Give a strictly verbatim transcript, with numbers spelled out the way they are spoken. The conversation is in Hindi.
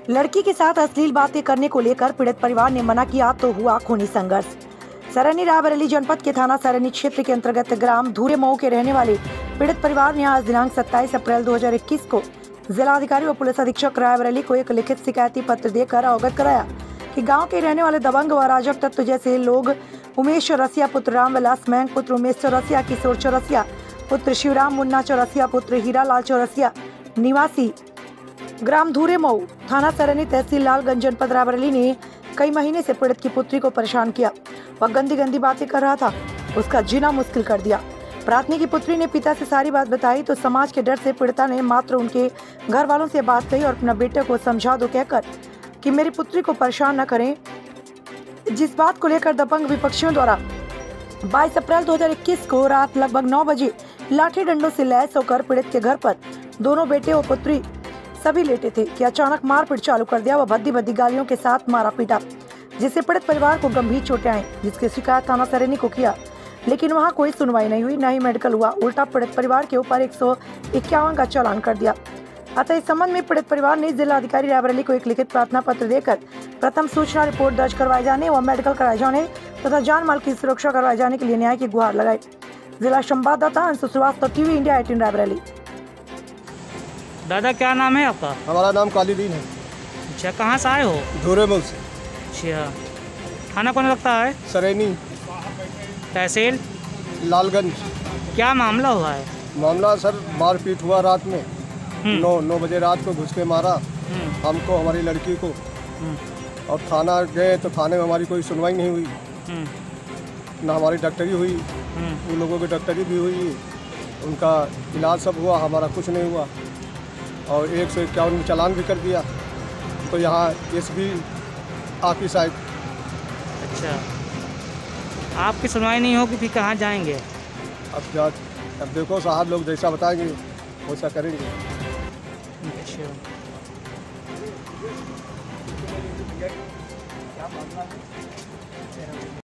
लड़की के साथ अश्लील बातें करने को लेकर पीड़ित परिवार ने मना किया तो हुआ खूनी संघर्ष। सरैनी रायबरेली जनपद के थाना सरैनी क्षेत्र के अंतर्गत ग्राम धूरे मऊ के रहने वाले पीड़ित परिवार ने आज दिनांक सत्ताईस अप्रैल दो हज़ार इक्कीस को जिलाधिकारी व पुलिस अधीक्षक रायबरेली को एक लिखित शिकायती पत्र देकर अवगत कराया कि गांव के रहने वाले दबंग व अराजक तत्व जैसे लोग उमेश चौरसिया पुत्र रामविलास मैंग पुत्र उमेश चौरसिया, किशोर चौरसिया पुत्र शिवराम मुन्ना चौरसिया पुत्र हीरालाल चौरसिया निवासी ग्राम धूरे मऊ थाना सरैनी तहसील लालगंज जनपद रायबरेली ने कई महीने से पीड़ित की पुत्री को परेशान किया। वह गंदी गंदी बातें कर रहा था, उसका जीना मुश्किल कर दिया। प्रार्थनी की पुत्री ने पिता से सारी बात बताई तो समाज के डर से पीड़िता ने मात्र उनके घर वालों से बात कही और अपना बेटे को समझा दो कहकर कि मेरी पुत्री को परेशान न करें। जिस बात को लेकर दबंग विपक्षियों द्वारा बाईस अप्रैल दो हज़ार इक्कीस को रात लगभग नौ बजे लाठी डंडों से लैस होकर पीड़ित के घर पर दोनों बेटे और पुत्री सभी लेटे थे कि अचानक मारपीट चालू कर दिया व भद्दी भद्दी गालियों के साथ मारा पीटा, जिससे पीड़ित परिवार को गंभीर चोटें आई, जिसकी शिकायत थाना सरैनी को किया, लेकिन वहां कोई सुनवाई नहीं हुई, न ही मेडिकल हुआ। उल्टा पीड़ित परिवार के ऊपर एक सौ इक्यावन का चालान कर दिया। अतः इस संबंध में पीड़ित परिवार ने जिलाधिकारी रायबरेली को एक लिखित प्रार्थना पत्र देकर प्रथम सूचना रिपोर्ट दर्ज करवाए जाने व मेडिकल कराए जाने तथा जान माल की सुरक्षा करवाए जाने के लिए न्याय की गुहार लगाई। जिला संवाददाता अंशु श्रीवास्तव, टीवी इंडिया अठारह रायबरेली। दादा क्या नाम है आपका? हमारा नाम कालीदीन है। अच्छा, कहाँ से आए हो? धूरे मऊ से। अच्छा, थाना कौन लगता है? सरैनी तहसील लालगंज। क्या मामला हुआ है? मामला सर मारपीट हुआ रात में नौ नौ बजे रात को घुस के मारा हमको, हमारी लड़की को, और थाना गए तो थाने में हमारी कोई सुनवाई नहीं हुई, ना हमारी डॉक्टरी हुई, उन लोगों की डॉक्टरी भी हुई, उनका इलाज सब हुआ, हमारा कुछ नहीं हुआ और एक सौ इक्यावन में चालान भी कर दिया। तो यहाँ एस पी ऑफिस आए। अच्छा, आपकी सुनवाई नहीं होगी फिर कहाँ जाएंगे? अब जा अब देखो साहब लोग जैसा बताएंगे वैसा करेंगे। अच्छा।